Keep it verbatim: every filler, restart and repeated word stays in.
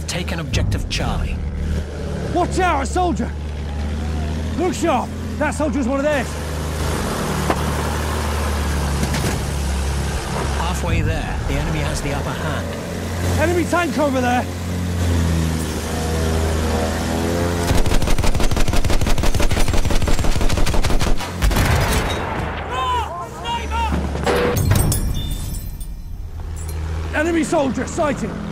We've taken objective Charlie. Watch out, a soldier! Look sharp! That soldier's one of theirs. Halfway there, the enemy has the upper hand. Enemy tank over there! Enemy soldier sighted!